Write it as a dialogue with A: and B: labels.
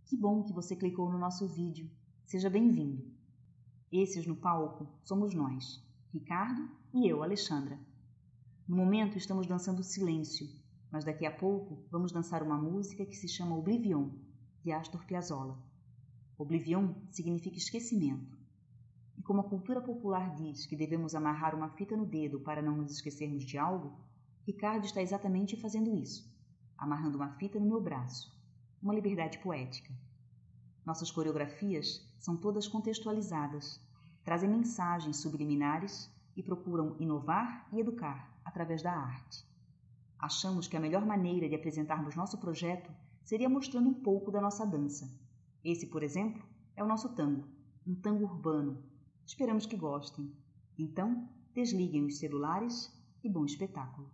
A: Que bom que você clicou no nosso vídeo. Seja bem-vindo. Esses no palco somos nós, Ricardo e eu, Alexandra. No momento estamos dançando Silêncio, mas daqui a pouco vamos dançar uma música que se chama Oblivion, de Astor Piazzolla. Oblivion significa esquecimento. E como a cultura popular diz que devemos amarrar uma fita no dedo para não nos esquecermos de algo, Ricardo está exatamente fazendo isso, amarrando uma fita no meu braço, uma liberdade poética. Nossas coreografias são todas contextualizadas, trazem mensagens subliminares e procuram inovar e educar através da arte. Achamos que a melhor maneira de apresentarmos nosso projeto seria mostrando um pouco da nossa dança. Esse, por exemplo, é o nosso tango, um tango urbano. Esperamos que gostem. Então, desliguem os celulares e bom espetáculo.